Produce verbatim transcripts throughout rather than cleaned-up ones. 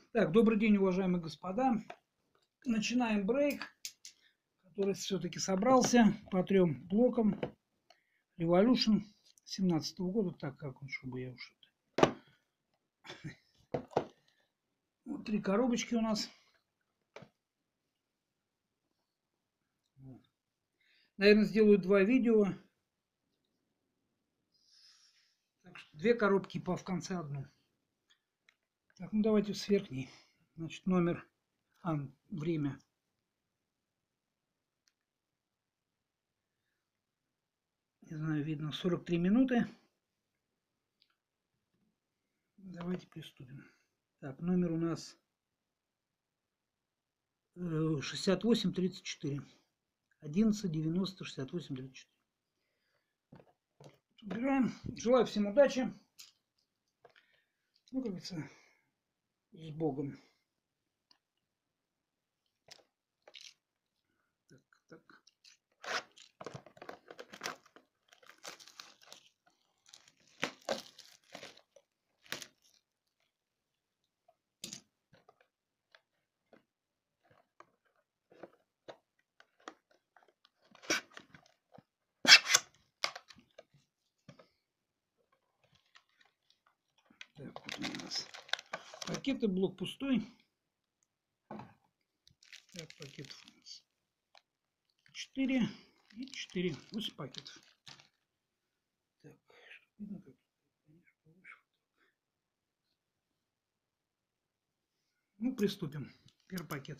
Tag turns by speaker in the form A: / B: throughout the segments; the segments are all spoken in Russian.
A: Так, добрый день, уважаемые господа. Начинаем брейк, который все-таки собрался по трем блокам. Revolution семнадцатого года. Так, как он, чтобы я уж... Вот три коробочки у нас. Наверное, сделаю два видео. Так что две коробки, по в конце одну. Так, ну давайте с верхней. Значит, номер, а, время. Не знаю, видно, сорок три минуты. Давайте приступим. Так, номер у нас шестьдесят восемь тридцать четыре. одиннадцать девяносто шестьдесят восемь тридцать четыре. Убираем. Желаю всем удачи. Ну, как говорится, с Богом. Так, так. Так, вот у нас пакеты, блок пустой. Так, пакетов у нас четыре и четыре, восемь пакетов. Так, видно, как, конечно, повыше. Ну, приступим. Первый пакет.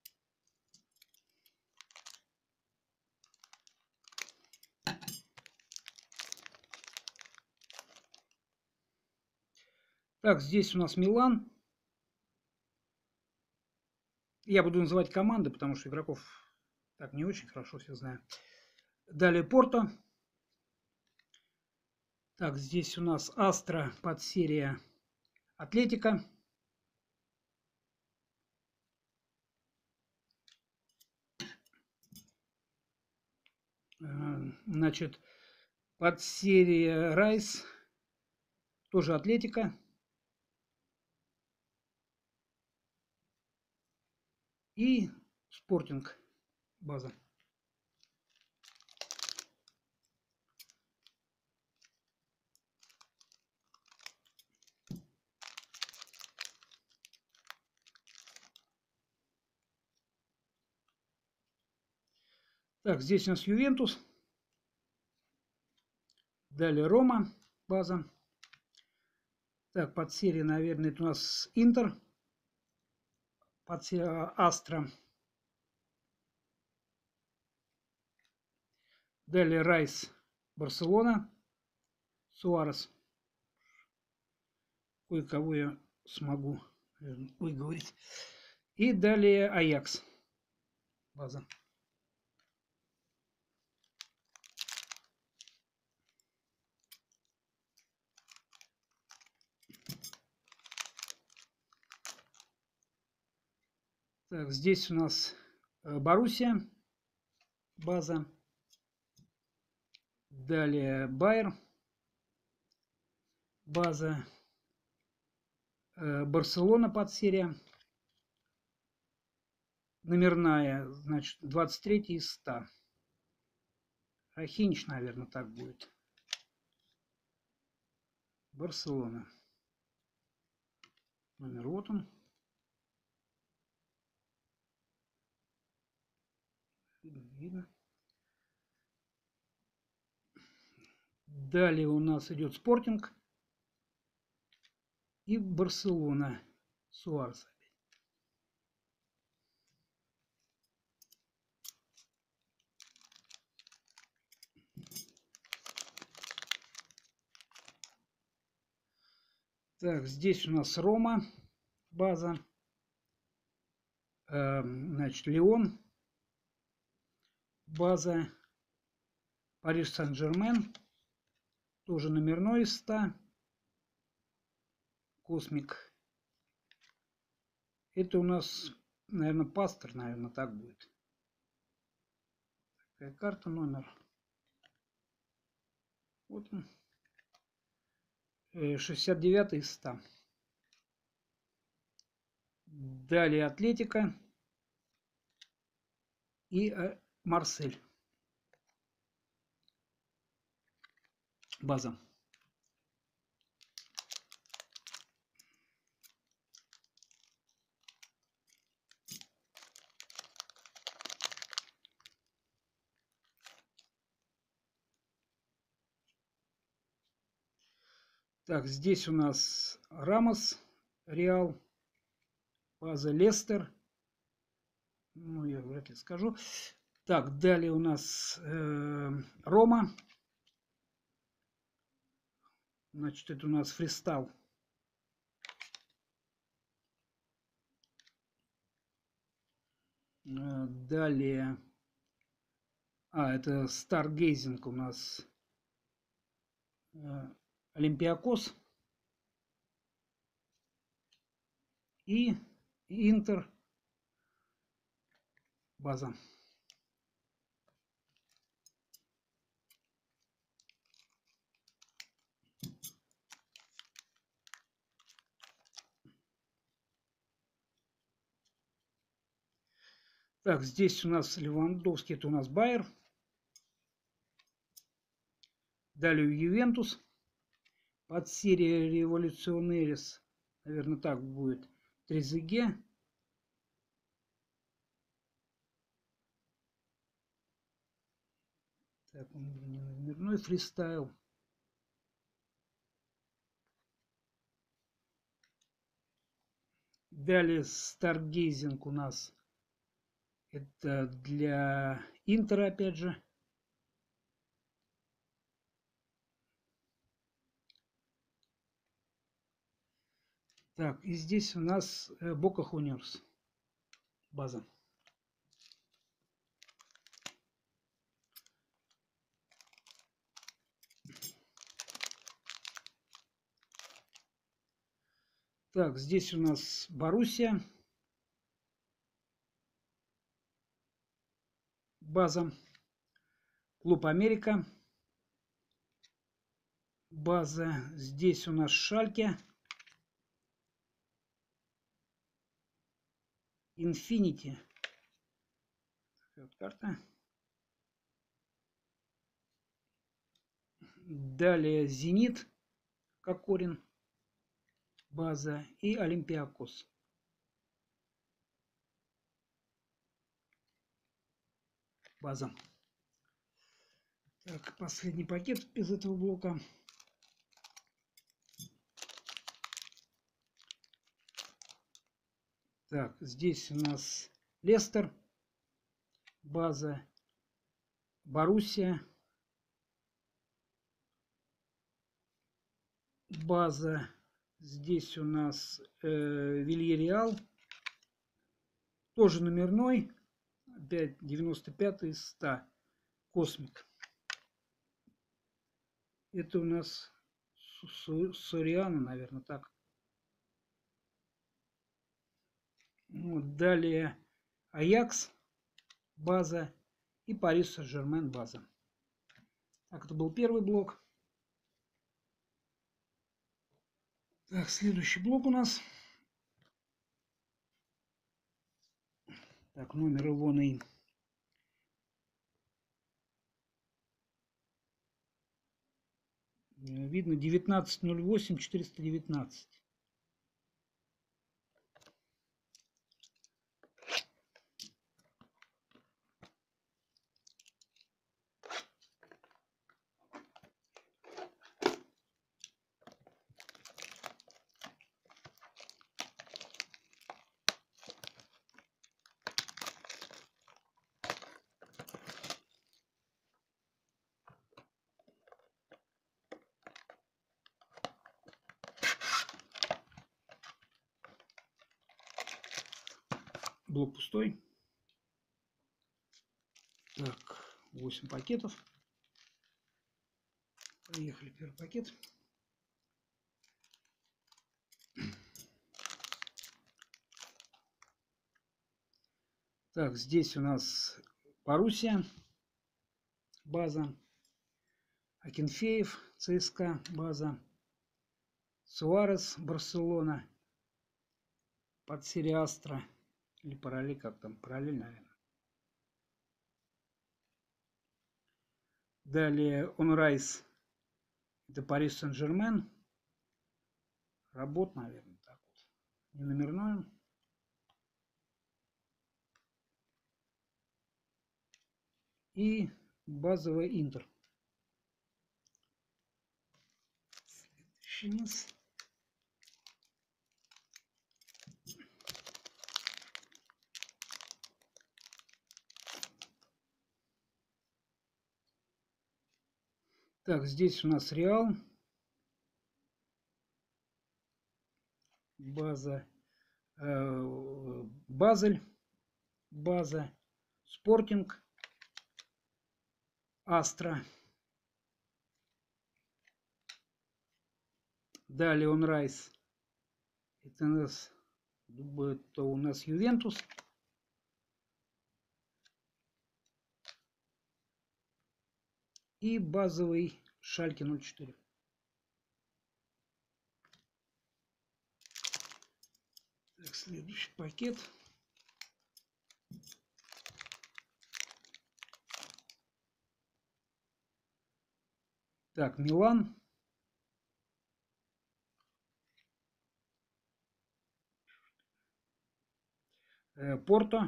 A: Так, здесь у нас Милан. Я буду называть команды, потому что игроков так не очень хорошо все знаю. Далее Порто. Так, здесь у нас Астра, подсерия Атлетика. Значит, подсерия Райс, тоже Атлетика. И Спортинг база. Так, здесь у нас Ювентус. Далее Рома база. Так, подсерия, наверное, это у нас Интер. Подсерия Астра. Далее Райс, Барселона. Суарес. Кое-кого я смогу выговорить. И далее Аякс база. Так, здесь у нас Боруссия база. Далее Байер база. Барселона подсерия. Номерная, значит, двадцать три из ста. Ахинч, наверное, так будет. Барселона. Номер вот он. Видно, видно. Далее у нас идет Спортинг. И Барселона. Суарес. Так, здесь у нас Рома база. Значит, Лион база. Париж Сен-Жермен. Тоже номерной из ста. Космик. Это у нас, наверное, Пастор, наверное, так будет. Такая карта, номер. Вот он. шестьдесят девятый из ста. Далее Атлетика и Марсель. База. Так, здесь у нас Рамос, Реал, база Лестер. Ну, я вряд ли скажу. Так, далее у нас э, Рома. Значит, это у нас Фристайл. Э, далее. А, это Старгейзинг у нас. Э, Олимпиакос. И Интер. База. Так, здесь у нас Левандовский, это у нас Байер. Далее Ювентус. Под серией Революционерис, наверное, так будет. Трезеге. Так, он не номерной. Фристайл. Далее Старгейзинг у нас. Это для Интера, опять же. Так, и здесь у нас Бока Хуниорс. База. Так, здесь у нас Боруссия. База. Клуб Америка. База. Здесь у нас Шальке. Инфинити. Вот карта. Далее Зенит. Кокорин. База. И Олимпиакос. База. Так, последний пакет из этого блока. Так, здесь у нас Лестер. База. Боруссия. База. Здесь у нас э, Вильяреал. Тоже номерной. Опять девяносто пятый из ста. Космик. Это у нас Сориана, наверное, так. Вот, далее Аякс. База. И Пари Сен-Жермен. База. Так, это был первый блок. Так, следующий блок у нас. Так, номер ивоный. Видно девятнадцать ноль восемь четыреста девятнадцать. Блок пустой. Так, восемь пакетов. Поехали, первый пакет. Так, здесь у нас Боруссия. База. Акинфеев. ЦСКА. База. Суарес. Барселона. под серия Астра или параллель, как там, параллель, наверное. Далее Онрайс, это Пари Сен-Жермен. Работ, наверное, так вот. Не номерной. И базовый Интер. Следующий низ. Так, здесь у нас Реал. База. Э, Базель. База. Спортинг. Астра. Далее Онрайс. Это у нас, это у нас Ювентус. И базовый Шальке ноль четыре. Так, следующий пакет. Так, Милан. Э, Порто.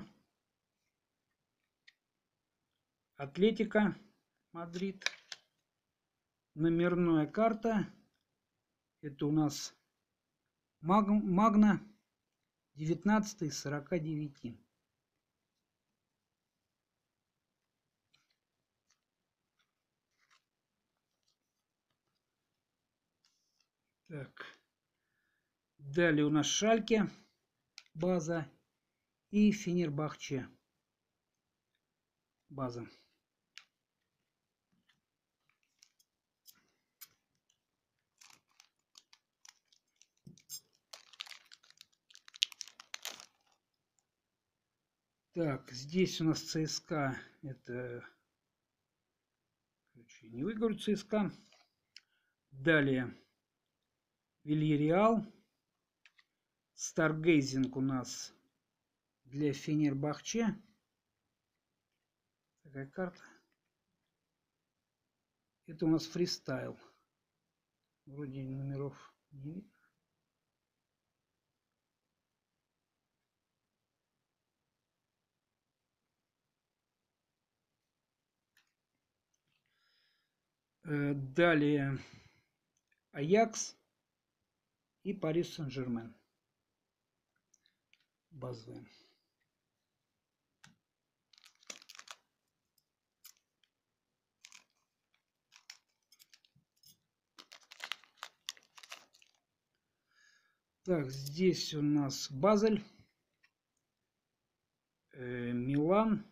A: Атлетика. Мадрид. Номерная карта. Это у нас Маг, Магна. девятнадцать из сорока девяти. Так. Далее у нас Шальке. База. И Фенербахче. База. Так, здесь у нас ЦСКА. Это... Короче, не выиграю ЦСКА. Далее. Вильяреал. Старгейзинг у нас для Фенербахче. Такая карта. Это у нас фристайл. Вроде номеров не видно. Далее Аякс и Пари Сен-Жермен. Базовые. Так, здесь у нас Базель, э, Милан,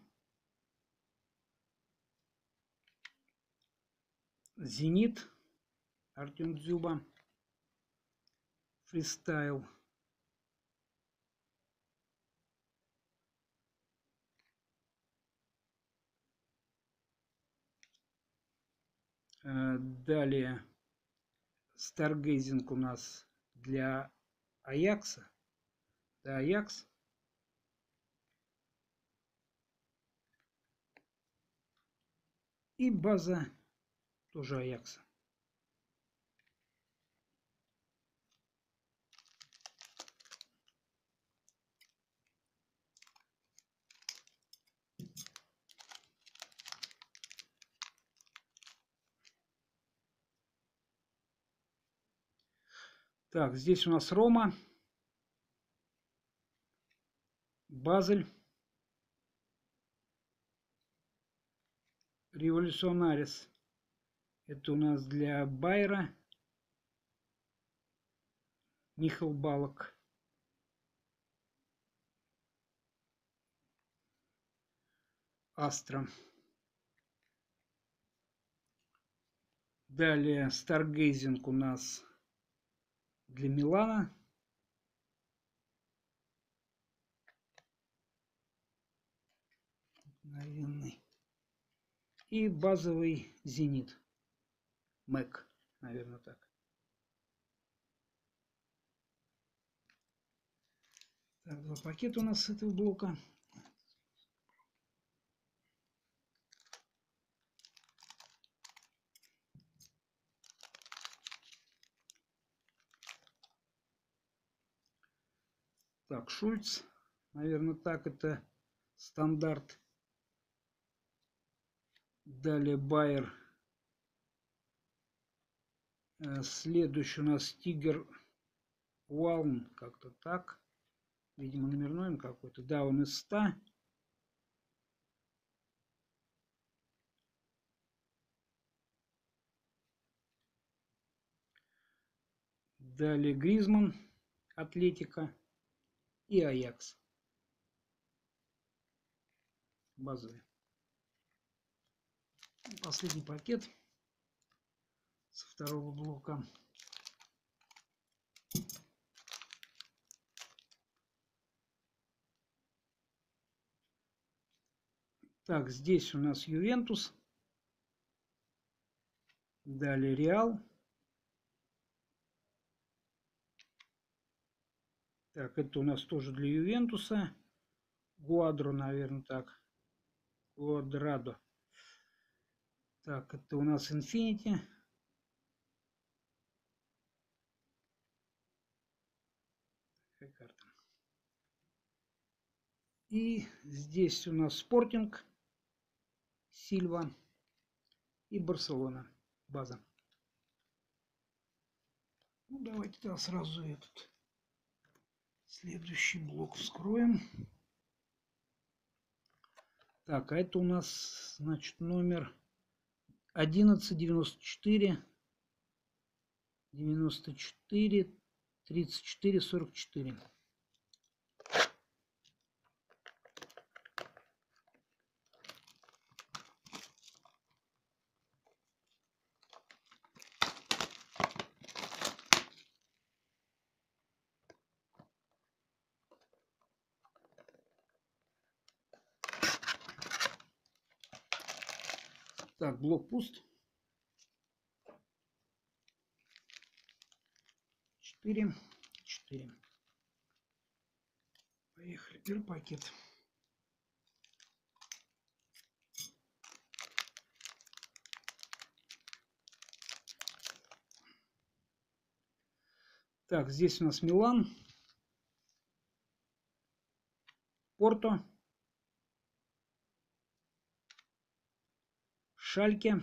A: Зенит, Артем Дзюба, фристайл. Э, далее Старгейзинг у нас для Аякса. Да, Аякс. И база тоже Аякса. Так, здесь у нас Рома, Базель, Революционарис. Это у нас для Байера, Михал Балок. Астра. Далее Старгейзинг у нас для Милана. Наверное. И базовый Зенит. Мэк, наверное, так. Так, два пакета у нас с этого блока. Так, Шульц. Наверное, так это стандарт. Далее Байер. Следующий у нас Тигер Уалн. Как-то так. Видимо, номерной он какой-то. Да, он из ста. Далее Гризман. Атлетика. И Аякс. Базовый. Последний пакет со второго блока. Так, здесь у нас Ювентус. Далее Реал. Так, это у нас тоже для Ювентуса. Гуадро, наверное, так. Гуадрадо. Так, это у нас Инфинити. Какая карта? И здесь у нас Спортинг, Сильва и Барселона. База. Ну, давайте тогда сразу этот следующий блок вскроем. Так, а это у нас, значит, номер одиннадцать девяносто четыре девяносто четыре тридцать четыре сорок четыре. Так, блок пуст. четыре, четыре. Поехали. Первый пакет. Так, здесь у нас Милан, Порто, Шальке,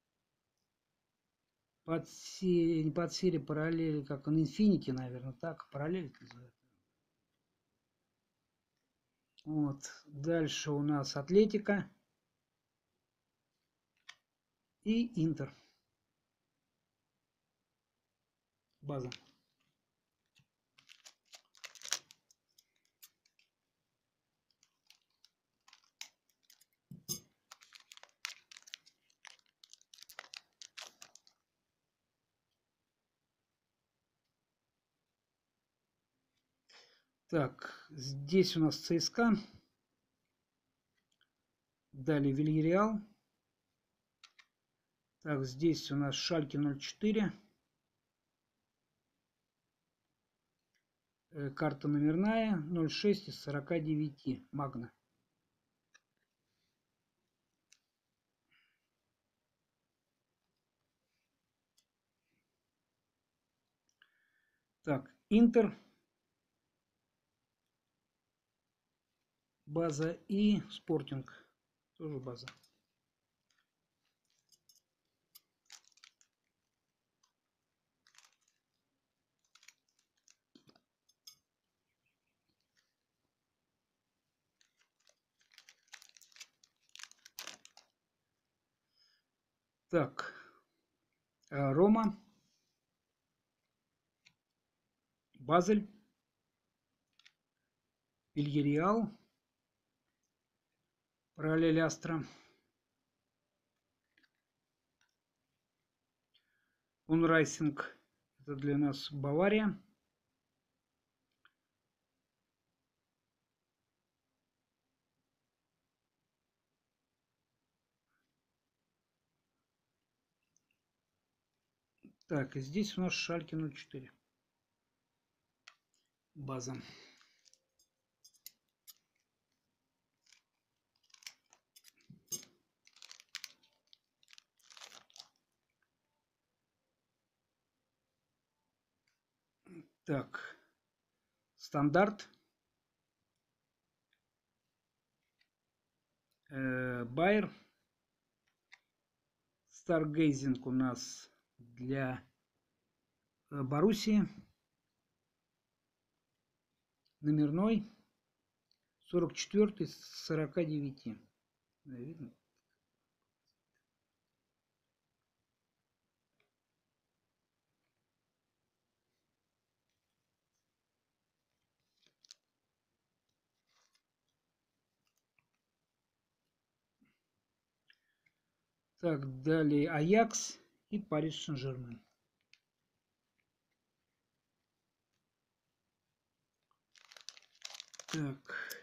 A: под серии, не под серии, параллели, как он, Инфинити, наверное, так, параллель называется. Вот, дальше у нас Атлетика и Интер. База. Так, здесь у нас ЦСКА. Далее Вильяреал. Так, здесь у нас Шальке ноль четыре. Э, карта номерная ноль шесть из сорока девяти. Магна. Так, Интер. База и Спортинг. Тоже база. Так, Рома, Базель, Вильяреал, параллель Астра, Унрайсинг, это для нас Бавария. Так, и здесь у нас Шальке ноль четыре. База. Так, стандарт. Байер. Старгейзинг у нас для Боруссии. Номерной. сорок четвёртый с сорока девяти. Видно? Так, далее Аякс и Париж Сен-Жермен. Так,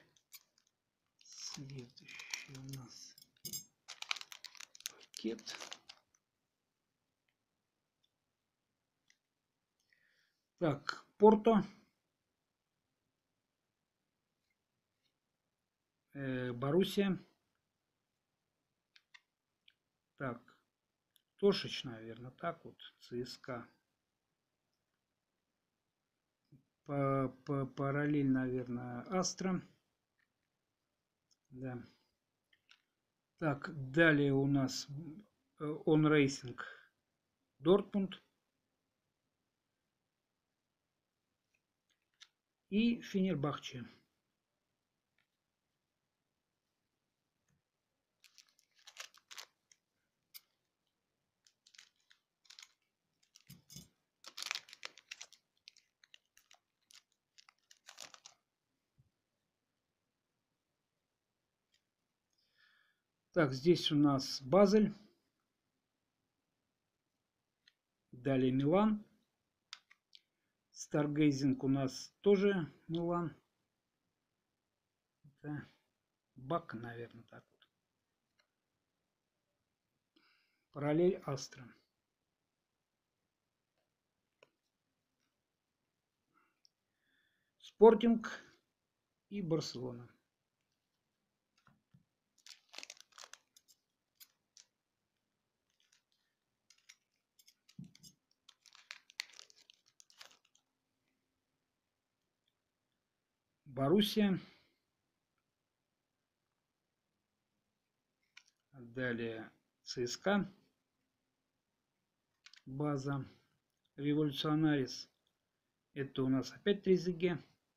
A: следующий у нас пакет. Так, Порто. Э, Боруссия. Так, Тошич, наверное, так вот, ЦСКА. По, по, параллель, наверное, Астра. Да. Так, далее у нас Он Рейсинг Дортмунд. И Фенербахче. Так, здесь у нас Базель. Далее Милан. Старгейзинг у нас тоже Милан. Это Бак, наверное, так вот. Параллель Астра. Спортинг и Барселона. Боруссия. Далее ЦСКА. База. Революционарис. Это у нас опять Трезеге.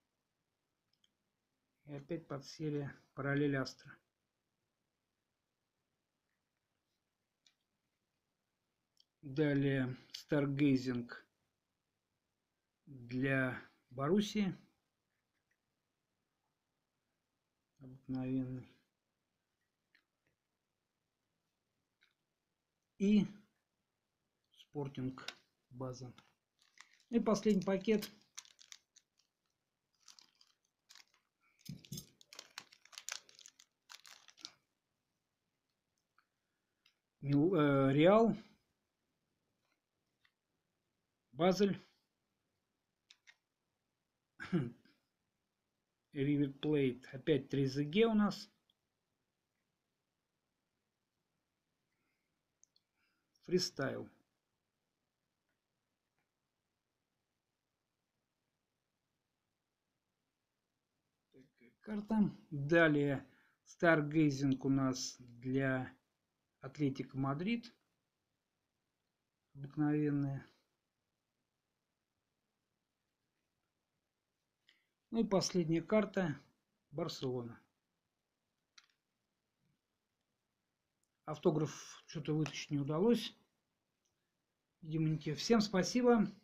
A: И опять подсерия Параллель Астра. Далее Старгейзинг для Боруссии. Обыкновенный. И Спортинг база. И последний пакет. Реал. Базель. River Plate. Опять Трезеге у нас. Фристайл. Карта. Далее Старгейзинг у нас для Атлетико Мадрид. Обыкновенная. Ну и последняя карта. Барселона. Автограф что-то вытащить не удалось. Видимо, не те. Всем спасибо.